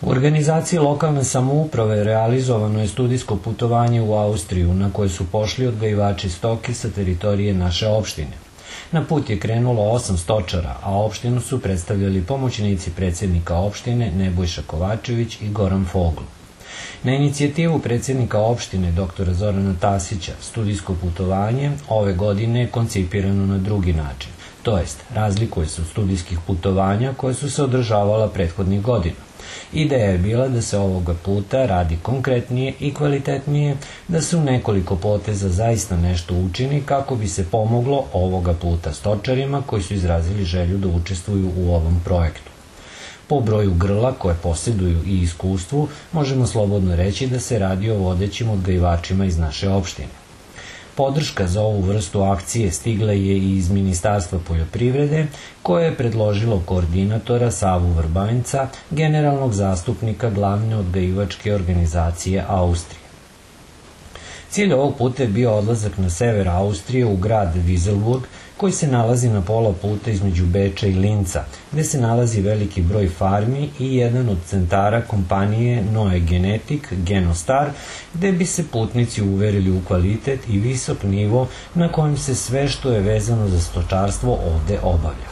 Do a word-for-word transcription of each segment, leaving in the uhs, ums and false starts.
U organizaciji lokalne samouprave realizovano je studijsko putovanje u Austriju na koje su pošli odgajivači stoke sa teritorije naše opštine. Na put je krenulo osam stočara, a opštinu su predstavljali pomoćnici predsjednika opštine Nebojša Kovačević i Goran Fogl. Na inicijativu predsjednika opštine doktora Zorana Tasića studijsko putovanje ove godine je koncipirano na drugi način, to jest razlikuje se od studijskih putovanja koje su se održavala prethodnih godina. Ideja je bila da se ovoga puta radi konkretnije i kvalitetnije, da se u nekoliko poteza zaista nešto učini kako bi se pomoglo ovoga puta stočarima koji su izrazili želju da učestvuju u ovom projektu. Po broju grla koje posjeduju i iskustvu, možemo slobodno reći da se radi o vodećim odgajivačima iz naše opštine. Podrška za ovu vrstu akcije stigla je i iz Ministarstva poljoprivrede, koje je predložilo koordinatora Savu Vrbanjca, generalnog zastupnika glavne odgajivačke organizacije Austrije. Cilj ovog puta je bio odlazak na sever Austrije u grad Wieselburg, koji se nalazi na pola puta između Beča i Linca, gde se nalazi veliki broj farmi i jedan od centara kompanije Noe Genetik, Genostar, gde bi se putnici uverili u kvalitet i visok nivo na kojem se sve što je vezano za stočarstvo ovde obavlja.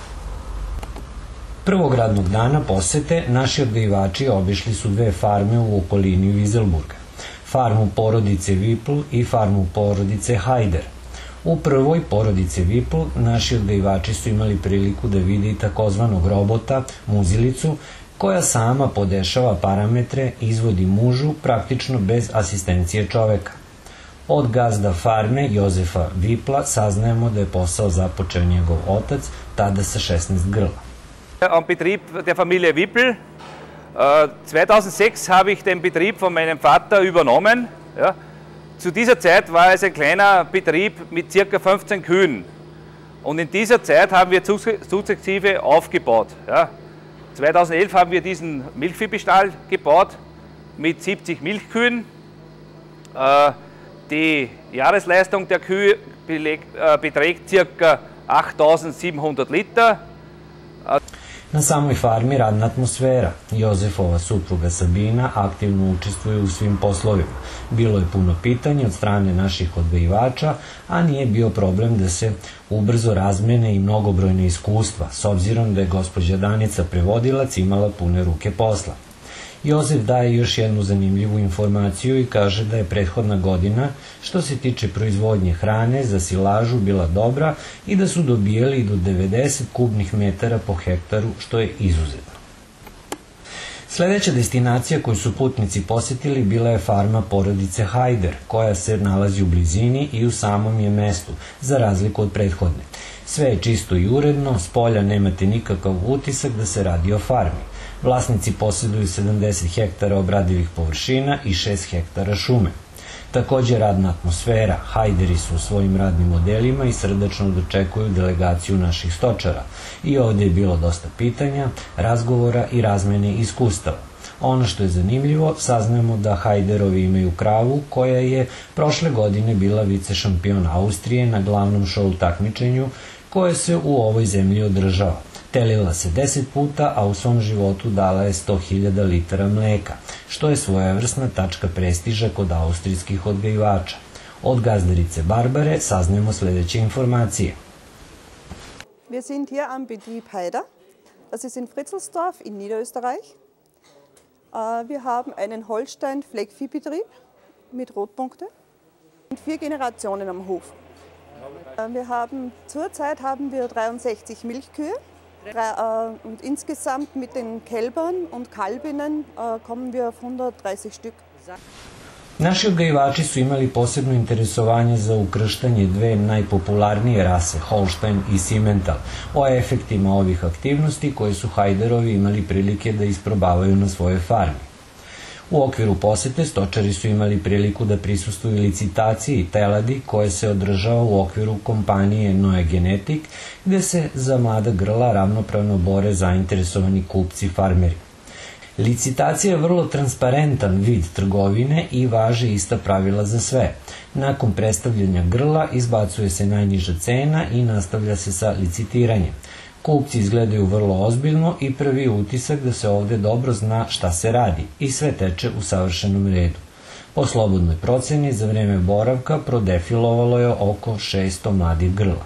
Prvog radnog dana posete naši odgajivači obišli su dve farme u okolini Wieselburga, farmu porodice Vipl i farmu porodice Hajder. U prvoj porodice Vipl naši odgajivači su imali priliku da vide i takozvanog robota, muzilicu, koja sama podešava parametre i izvodi mužu praktično bez asistencije čoveka. Od gazda farme Jozefa Vipla saznajemo da je posao započeo njegov otac, tada sa šesnaest grla. Am Betrieb der Familie Wippel. zweitausendsechs habe ich den Betrieb von meinem Vater übernommen. Ja. Zu dieser Zeit war es ein kleiner Betrieb mit ca. fünfzehn Kühen. Und in dieser Zeit haben wir sukzessive aufgebaut. Ja. zweitausendelf haben wir diesen Milchviehbestall gebaut mit siebzig Milchkühen. Die Jahresleistung der Kühe beträgt ca. achttausendsiebenhundert Liter. Na samoj farmi radna atmosfera. Jozefova supruga Sabina aktivno učestvuje u svim poslovima. Bilo je puno pitanja od strane naših odgajivača, a nije bio problem da se ubrzo razmene i mnogobrojne iskustva, s obzirom da je gospođa Danica prevodilac imala pune ruke posla. Jozef daje još jednu zanimljivu informaciju i kaže da je prethodna godina, što se tiče proizvodnje hrane za silažu, bila dobra i da su dobijali i do devedeset kubnih metara po hektaru, što je izuzetno. Sledeća destinacija koju su putnici posjetili bila je farma porodice Hajder, koja se nalazi u blizini i u samom je mestu, za razliku od prethodne. Sve je čisto i uredno, s polja nemate nikakav utisak da se radi o farmi. Vlasnici posjeduju sedamdeset hektara obradivih površina i šest hektara šume. Takođe radna atmosfera, Hajderi su u svojim radnim modelima i srdačno dočekuju delegaciju naših stočara. I ovdje je bilo dosta pitanja, razgovora i razmene iskustava. Ono što je zanimljivo, saznajemo da Hajderovi imaju kravu koja je prošle godine bila vice šampion Austrije na glavnom šou takmičenju koje se u ovoj zemlji održava. Telila se deset puta, a u svom životu dala je sto hiljada litara mleka, što je svojevrsna tačka prestiža kod austrijskih odgajivača. Od gazdarice Barbare saznajemo sledeće informacije. Wir sind hier am Betrieb Haider. Das ist in Fritzelsdorf in Niederösterreich. Wir haben einen Holstein-Fleckviehbetrieb mit Rotpunkte und vier Generationen am Hof. Wir haben, zurzeit haben wir dreiundsechzig Milchkühe. Und insgesamt mit den Kälbern und Kalbinnen kommen wir auf hundertdreißig Stück. Naši odgajivači su imali posebno interesovanje za ukrštanje dve najpopularnije rase, Holstein i Simmental, o efektima ovih aktivnosti koje su Hajderovi imali prilike da isprobavaju na svojoj farmi. U okviru posete stočari su imali priliku da prisustvuju licitaciji teladi koje se održava u okviru kompanije Noe Genetik, gde se za mlada grla ravnopravno bore zainteresovani kupci farmeri. Licitacija je vrlo transparentan vid trgovine i važe ista pravila za sve. Nakon predstavljanja grla izbacuje se najniža cena i nastavlja se sa licitiranjem. Kupci izgledaju vrlo ozbiljno i prvi utisak da se ovde dobro zna šta se radi i sve teče u savršenom redu. Po slobodnoj proceni, za vreme boravka prodefilovalo je oko šesto mladih grla.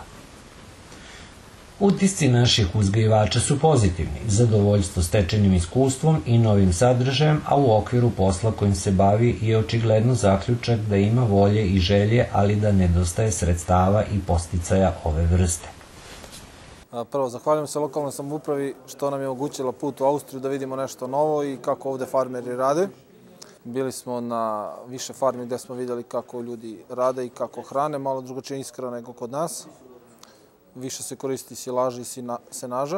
Utisci naših uzgajivača su pozitivni, zadovoljstvo stečenim iskustvom i novim sadržajem, a u okviru posla kojim se bavi je očigledno zaključak da ima volje i želje, ali da nedostaje sredstava i podsticaja ove vrste. Prvo, zahvaljujem se lokalnoj samoupravi što nam je omogućila put u Austriju da vidimo nešto novo i kako ovde farmeri rade. Bili smo na više farmi gde smo videli kako ljudi rade i kako hrane, malo drugačija ishrana nego kod nas. Više se koristi silaža i senaža.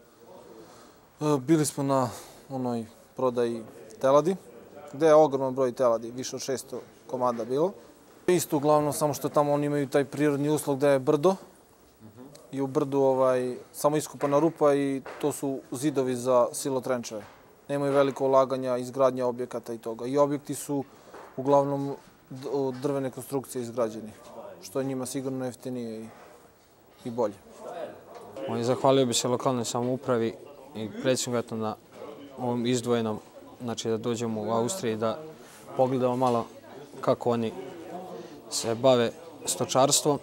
Bili smo na onoj prodaji teladi, gde je ogroman broj teladi, više od šesto komada bilo. Isto uglavnom, samo što tamo oni imaju taj prirodni uslov gde je brdo i u brdu samo iskopana rupa i to su zidovi za silotrenčeve. Nemaju veliko ulaganja, izgradnja objekata i toga. I objekti su uglavnom od drvene konstrukcije izgrađeni, što je njima sigurno jeftinije i bolje. Zahvalio bi se lokalnoj samoupravi i predsjedniku na ovom izdvojenom, znači da dođemo u Austriji da pogledamo malo kako oni se bave stočarstvom,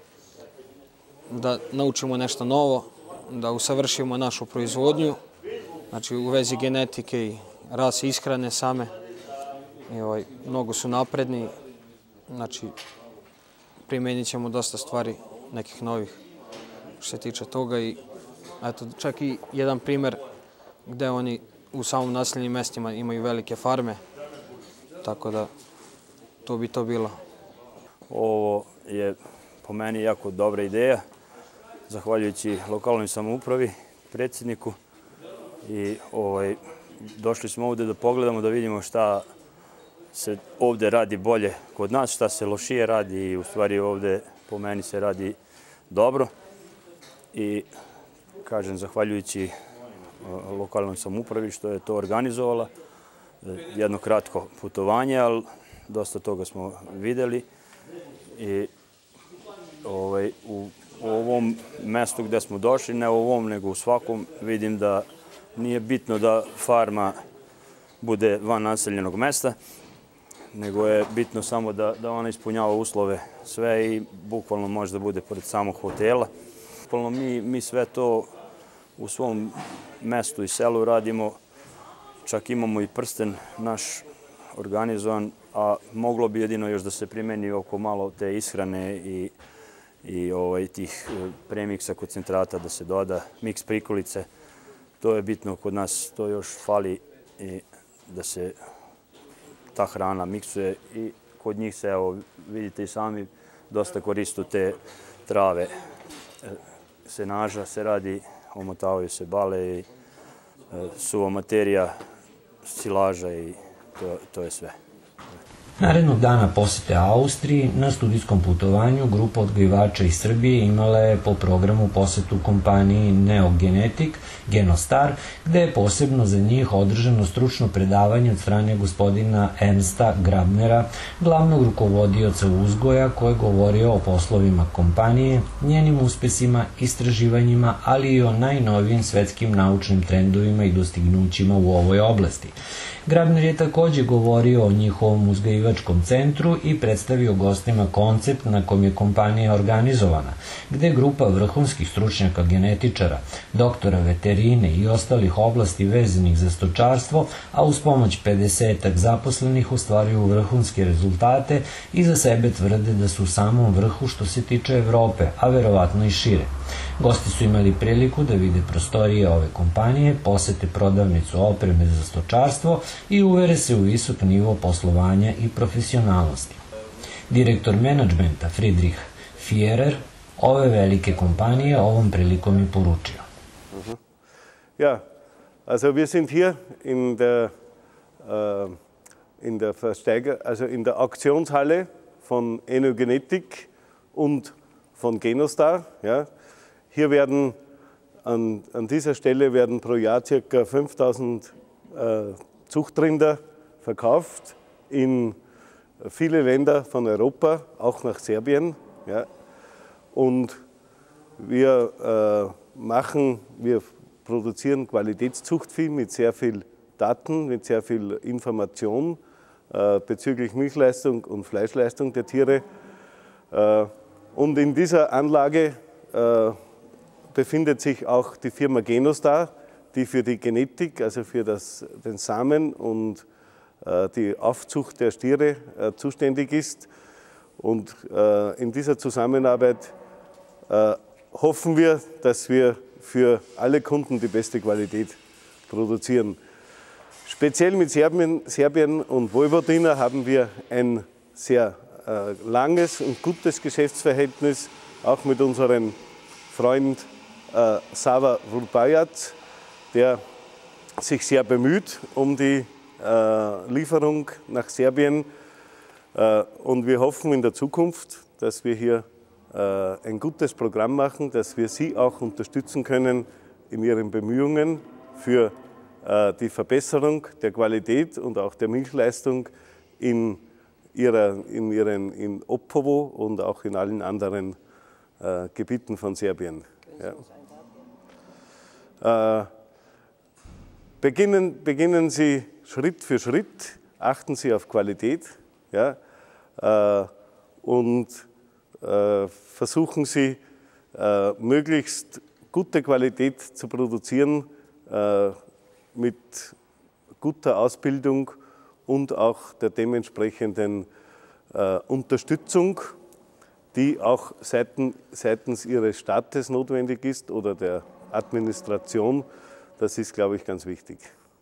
da naučimo nešto novo, da usavršimo našu proizvodnju, znači u vezi genetike i rase ishrane same. Mnogo su napredni, znači primenit ćemo dosta stvari, nekih novih što se tiče toga i eto, čak i jedan primer gde oni u samom naseljenim mestima imaju velike farme, tako da to bi to bilo. Ovo je po meni jako dobra ideja, zahvaljujući lokalnoj samoupravi, predsjedniku i došli smo ovde da pogledamo, da vidimo šta se ovde radi bolje kod nas, šta se lošije radi i u stvari ovde po meni se radi dobro i kažem zahvaljujući lokalnoj samoupravi što je to organizovala. Jedno kratko putovanje, ali dosta toga smo videli i u ovom mestu gde smo došli, ne u ovom nego u svakom, vidim da nije bitno da farma bude van naseljenog mesta, nego je bitno samo da ona ispunjava uslove sve i bukvalno može da bude pored samog hotela. Bukvalno mi sve to u svom mestu i selu radimo, čak imamo i prsten naš organizovan, a moglo bi jedino još da se primeni oko malo te ishrane i tih premiksa koncentrata da se doda, miks prikolice. To je bitno kod nas, to još fali i da se ta hrana miksuje i kod njih se, evo, vidite i sami, dosta koristu te trave. Senaža se radi, omotavaju se bale i suva materija, silaža i to je sve. Narednog dana posete Austriji na studijskom putovanju grupa odgajivača iz Srbije imala je po programu posetu kompaniji Neogenetik, Genostar, gde je posebno za njih održano stručno predavanje od strane gospodina Ernsta Grabnera, glavnog rukovodioca uzgoja, koji je govorio o poslovima kompanije, njenim uspesima, istraživanjima, ali i o najnovijim svetskim naučnim trendovima i dostignućima u ovoj oblasti. Grabner je takođe govorio o njihovom uzgajivačkom centru i predstavio gostima koncept na kom je kompanija organizovana, gde grupa vrhunskih stručnjaka genetičara, doktora veterine i ostalih oblasti vezanih za stočarstvo, a uz pomoć pedesetak zaposlenih ostvaruju vrhunske rezultate i za sebe tvrde da su u samom vrhu što se tiče Evrope, a verovatno i šire. Gosti su imali priliku da vide prostorije ove kompanije, posete prodavnicu opreme za stočarstvo i uvere se u visok nivo poslovanja i profesionalnosti. Direktor menadžmenta Friedrich Fierer ove velike kompanije ovom prilikom je poručio. Ja, also wir sind hier in der in der Versteiger, also in der Auktionshalle von Enogenetik und von Genostar, ja. Hier werden, an, an dieser Stelle werden pro Jahr ca. fünftausend äh, Zuchtrinder verkauft in viele Länder von Europa, auch nach Serbien. Ja. Und wir äh, machen, wir produzieren Qualitätszuchtvieh mit sehr viel Daten, mit sehr viel Information äh, bezüglich Milchleistung und Fleischleistung der Tiere. Äh, und in dieser Anlage äh, befindet sich auch die Firma Genostar, die für die Genetik, also für das, den Samen und äh, die Aufzucht der Stiere äh, zuständig ist. Und äh, in dieser Zusammenarbeit äh, hoffen wir, dass wir für alle Kunden die beste Qualität produzieren. Speziell mit Serbien, Serbien und Vojvodina haben wir ein sehr äh, langes und gutes Geschäftsverhältnis, auch mit unserem Freund äh, Sava Vrbajac, der sich sehr bemüht um die äh, Lieferung nach Serbien. Äh, und wir hoffen in der Zukunft, dass wir hier äh, ein gutes Programm machen, dass wir Sie auch unterstützen können in Ihren Bemühungen für äh, die Verbesserung der Qualität und auch der Milchleistung in, ihrer, in, ihren, in Opovo und auch in allen anderen äh, Gebieten von Serbien. Ja. Äh, beginnen, beginnen Sie Schritt für Schritt, achten Sie auf Qualität, ja, äh, und äh, versuchen Sie, äh, möglichst gute Qualität zu produzieren, äh, mit guter Ausbildung und auch der dementsprechenden äh, Unterstützung, die auch seiten, seitens Ihres Staates notwendig ist oder der Administration. Das ist, glaube ich, ganz wichtig.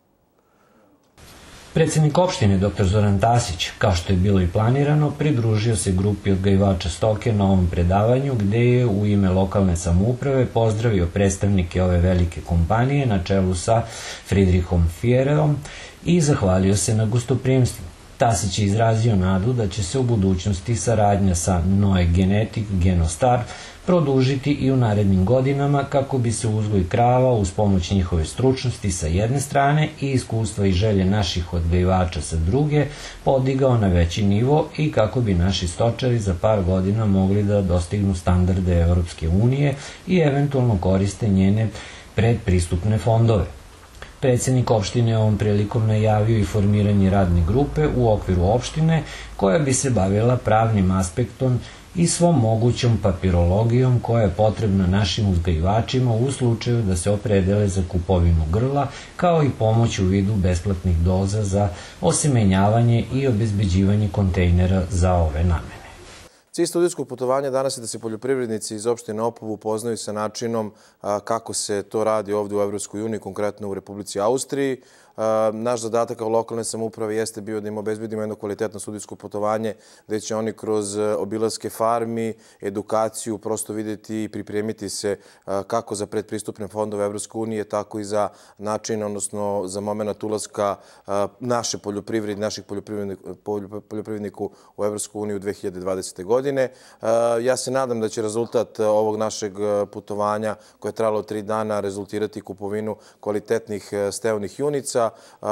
Predsjednik opštine doktor Zoran Tasić, kao što je bilo i planirano, pridružio se grupi odgajivača stoke na ovom predavanju, gde je u ime lokalne samouprave pozdravio predstavnike ove velike kompanije na čelu sa Friedrichom Fiereom i zahvalio se na gostoprimstvu. Tasić je izrazio nadu da će se u budućnosti saradnja sa Noe Genetik, Genostar produžiti i u narednim godinama kako bi se uzgoj krava uz pomoć njihove stručnosti sa jedne strane i iskustva i želje naših odgajivača sa druge podigao na veći nivo i kako bi naši stočari za par godina mogli da dostignu standarde Evropske unije i eventualno koriste njene predpristupne fondove. Predsjednik opštine ovom prilikom najavio i formiranje radne grupe u okviru opštine koja bi se bavila pravnim aspektom i svom mogućom papirologijom koja je potrebna našim uzgajivačima u slučaju da se opredele za kupovinu grla, kao i pomoć u vidu besplatnih doza za osemenjavanje i obezbeđivanje kontejnera za ove namene. Cilj studijskog putovanja danas je da se poljoprivrednici iz opštine Opovo upoznaju sa načinom kako se to radi ovde u Evropskoj uniji, konkretno u Republici Austriji. Naš zadatak kao lokalne samouprave jeste bio da im obezbedimo jedno kvalitetno studijsko putovanje gde će oni kroz obilaske farmi, edukaciju prosto vidjeti i pripremiti se kako za predpristupne fondove Evropske unije, tako i za način, odnosno za moment ulaska naše poljoprivrede, naših poljoprivrednika u Evropsku uniju u dve hiljade dvadesete. godine. Ja se nadam da će rezultat ovog našeg putovanja koje je trajalo tri dana rezultirati kupovinu kvalitetnih stevnih junica,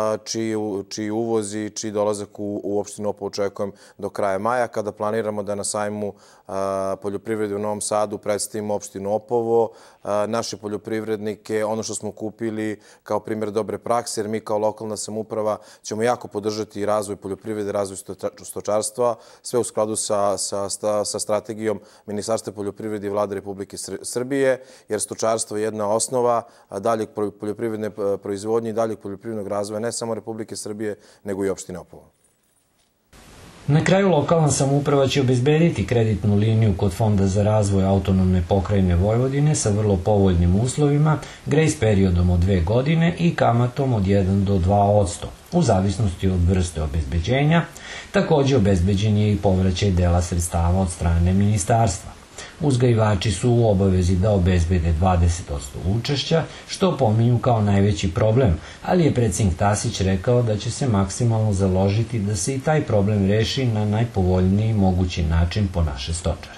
čiji uvoz i čiji dolazak u opštinu Opovo očekujem do kraja maja, kada planiramo da na sajmu poljoprivrede u Novom Sadu predstavimo opštinu Opovo, naše poljoprivrednike, ono što smo kupili kao primjer dobre prakse, jer mi kao lokalna samouprava ćemo jako podržati razvoj poljoprivrede, razvoj stočarstva, sve u skladu sa, sa, sa strategijom Ministarstva poljoprivrede i Vlade Republike Srbije, jer stočarstvo je jedna osnova daljeg poljoprivredne proizvodnje i daljeg poljoprivrednog razvoja ne samo Republike Srbije, nego i opštine Opovo. Na kraju lokalna samouprava će obezbediti kreditnu liniju kod Fonda za razvoj autonomne pokrajine Vojvodine sa vrlo povoljnim uslovima, grejs periodom od dve godine i kamatom od jedan do dva posto, u zavisnosti od vrste obezbeđenja. Takođe obezbeđen je i povraćaj dela sredstava od strane ministarstva. Uzgajivači su u obavezi da obezbede dvadeset posto učešća, što pominju kao najveći problem, ali je predsjednik Tasić rekao da će se maksimalno založiti da se i taj problem reši na najpovoljniji mogući način po naše stočare.